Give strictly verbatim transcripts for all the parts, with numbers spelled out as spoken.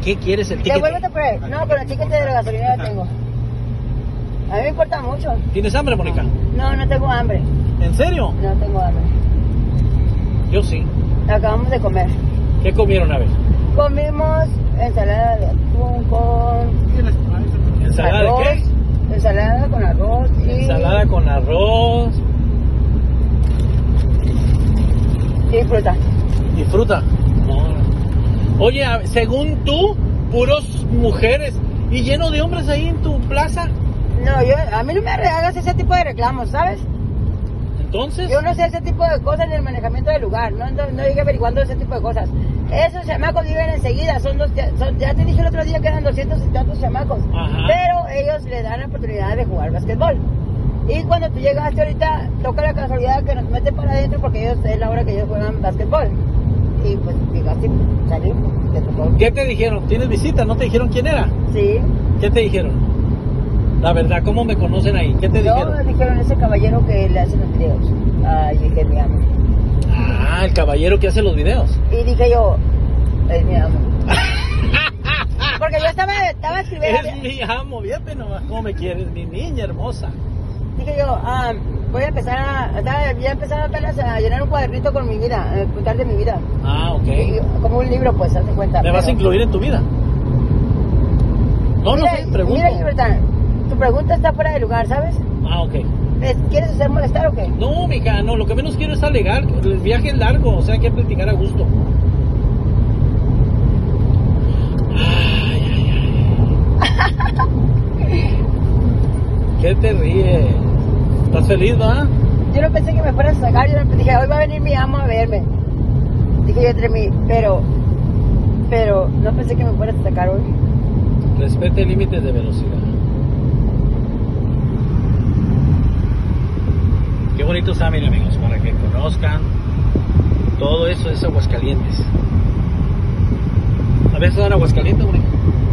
qué quieres el ticket? Devuélvete por él. No, con el ticket de la gasolina ya tengo. A mí me importa mucho. ¿Tienes hambre, Mónica? No, no tengo hambre. ¿En serio? No tengo hambre. Yo sí. Acabamos de comer. ¿Qué comieron a ver? Comimos ensalada de atún con... ¿Ensalada arroz, de qué? Ensalada con arroz y... Ensalada con arroz. Y fruta. ¿Y fruta? No. Oye, a- según tú, puros mujeres y lleno de hombres ahí en tu plaza. No, yo, a mí no me hagas ese tipo de reclamos, ¿sabes? Entonces, Yo no sé ese tipo de cosas ni el manejamiento del lugar, no, no, no llegué averiguando ese tipo de cosas. Esos chamacos viven enseguida, son dos, son, ya te dije el otro día que eran doscientos y tantos chamacos, Ajá. pero ellos le dan la oportunidad de jugar basquetbol. Y cuando tú llegaste ahorita, toca la casualidad que nos meten para adentro porque ellos es la hora que ellos juegan basquetbol. Y pues llegaste, salimos, te tocó. ¿qué te dijeron? ¿Tienes visita? ¿No te dijeron quién era? Sí. ¿Qué te dijeron? La verdad, ¿cómo me conocen ahí? ¿Qué te No, dijeron? me dijeron ese caballero que le hace los videos. Ay, dije, mi amo. Ah, el caballero que hace los videos. Y dije yo, es mi amo. Porque yo estaba, estaba escribiendo. Es mi amo, fíjate nomás cómo me quieres, mi niña hermosa. Dije yo, ah, voy a empezar a, estaba, ya empezaba apenas a llenar un cuadernito con mi vida, a contar de mi vida. Ah, ok. Y, como un libro, pues, hazte cuenta. ¿Me vas a pero- incluir en tu vida? No, Mira, no sé, pregunto. Mira, Gilbertán, tu pregunta está fuera de lugar, ¿sabes? Ah, ok. ¿Es- ¿Quieres hacer molestar o qué? No, mija, no, lo que menos quiero es alegar. El viaje es largo, o sea, hay que platicar a gusto. Ay, ay, ay. ¿Qué te ríes? ¿Estás feliz, va? Yo no pensé que me fueras a sacar, yo no- dije, hoy va a venir mi amo a verme. Dije yo entre mí, pero, pero no pensé que me fueras a sacar hoy. Respete límites de velocidad. Qué bonito está, miren, amigos, para que conozcan. Todo eso es Aguascalientes. ¿Habías estado en Aguascalientes, Mónica?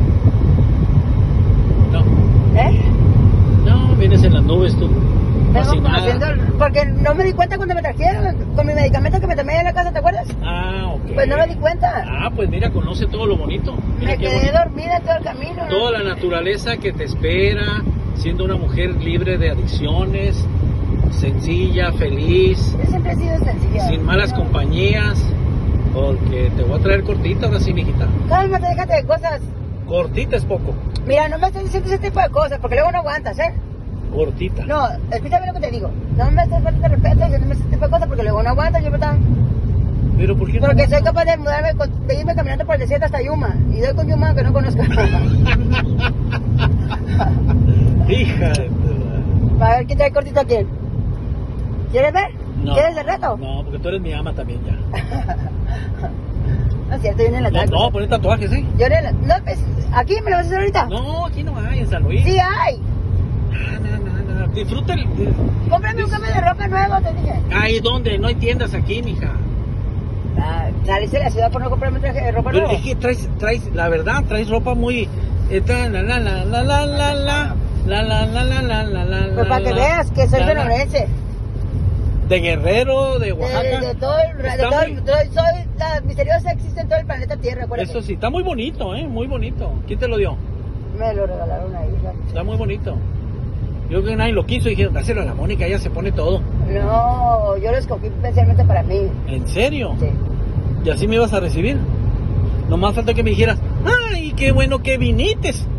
No. ¿Eh? No, vienes en las nubes tú. Vengo Fascinada. conociendo, porque no me di cuenta cuando me trajeron con mi medicamento que me tomé en la casa, ¿te acuerdas? Ah, ok. Pues no me di cuenta. Ah, pues mira, conoce todo lo bonito. Mira Me qué quedé bonito. dormida todo el camino. Toda la naturaleza que te espera, siendo una mujer libre de adicciones, sencilla, feliz, Yo siempre he sido sencilla. sin malas No. compañías, porque te voy a traer cortita ahora sí, mijita. Cálmate, déjate de cosas. Cortita es poco, Mira, no me estés diciendo ese tipo de cosas, porque luego no aguantas, ¿eh? cortita. No, escúchame lo que te digo. No me estés faltando de respeto diciéndome ese tipo de cosas, porque luego no aguantas, yo ¿verdad? Pero ¿por qué no? Porque soy capaz de mudarme, con- de irme caminando por el desierto hasta Yuma. Y doy con Yuma que no conozco. Hija de tu- A ver, ¿quién trae cortito a quién? ¿Quieres ver? No. ¿Quieres el reto? No, porque tú eres mi ama también ya. No es cierto, yo en el No, ataque. no, poner tatuajes, ¿eh? Yo en el... No, pues, ¿aquí me lo vas a hacer ahorita? No, aquí no hay, en San Luis. Sí hay. Ah, no, no, no. Disfruta el... Cómprame un cambio de ropa nuevo, te dije. Ay, ¿dónde? No hay tiendas aquí, mija. Ah, saliste de la ciudad por no comprarme un traje de ropa Pero nuevo. es que traes, traes, la verdad, traes ropa muy... esta, la, la, la, la, la, la, la, la, la, la, la, la, la, la, Pues para que la, veas que soy la, la. sonorense. De Guerrero, de De, Oaxaca. de todo el... De Está todo el muy- soy, soy la misteriosa existe en todo el planeta Tierra, acuérdate. Eso sí, está muy bonito, ¿eh? Muy bonito. ¿Quién te lo dio? Me lo regalaron ahí. ¿no? Está muy bonito. Yo creo que nadie lo quiso y dijeron, dáselo a la Mónica, ella se pone todo. No, yo lo escogí especialmente para mí. ¿En serio? Sí. ¿Y así me ibas a recibir? Nomás falta que me dijeras, ay, qué bueno que vinites.